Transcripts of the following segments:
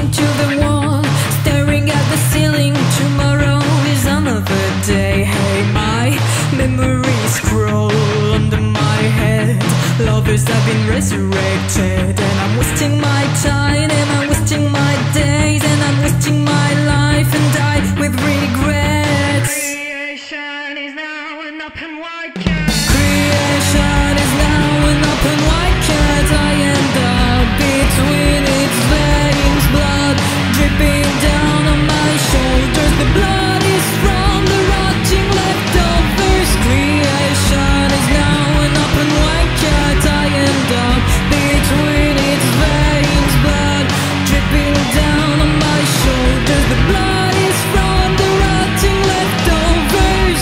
sticking to the wall, staring at the ceiling. Tomorrow is another day. Hey, my memories scroll under my head. Lovers have been resurrected, and I'm wasting my time, and I'm wasting my days, and I'm wasting my life, and die with regrets. Creation is now an open wide cat. Creation is now an open wide cat. I end up between its veins, blood dripping down on my shoulders. The blood is from the rotting leftovers. Creation is now an open wide cat. I end up between its veins, blood dripping down on my shoulders. The blood is from the rotting leftovers.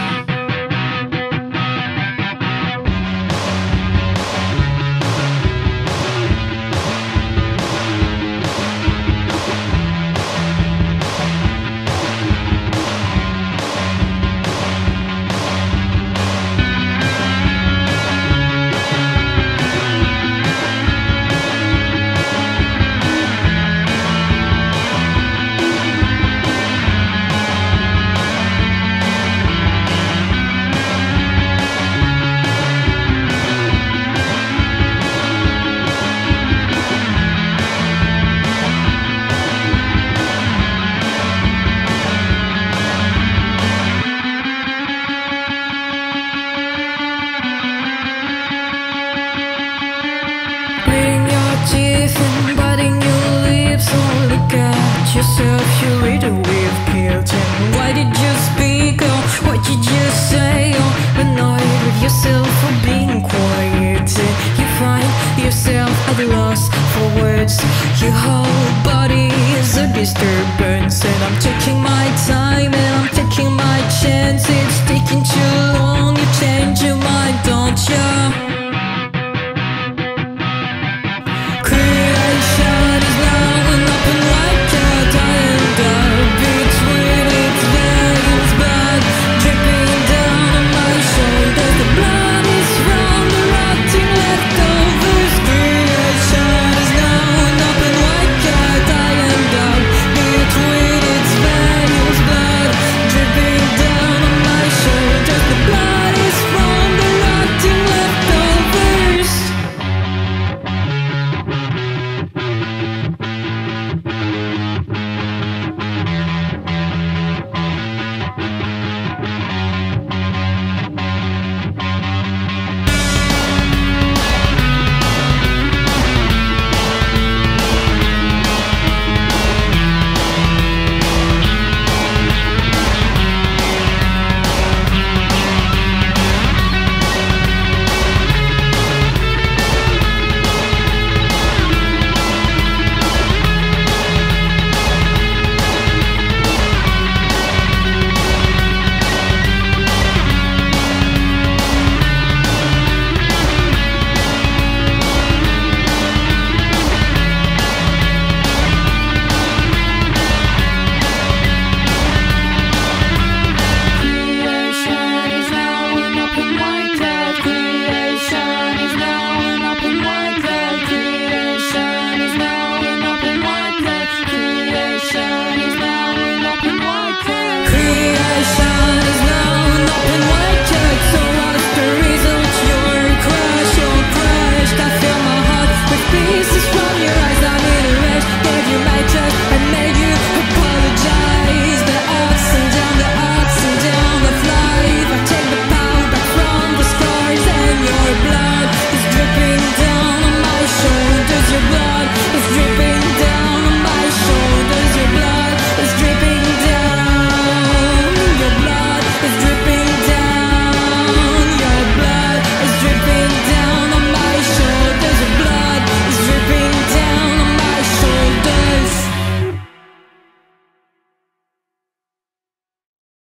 And biting your lips, oh look at yourself, you riddled with guilt. And why did you speak, oh what did you say, oh annoyed with yourself for being quiet. You find yourself at a loss for words. Your whole body is a disturbance, and I'm taking my time, and I'm taking my chances, sticking to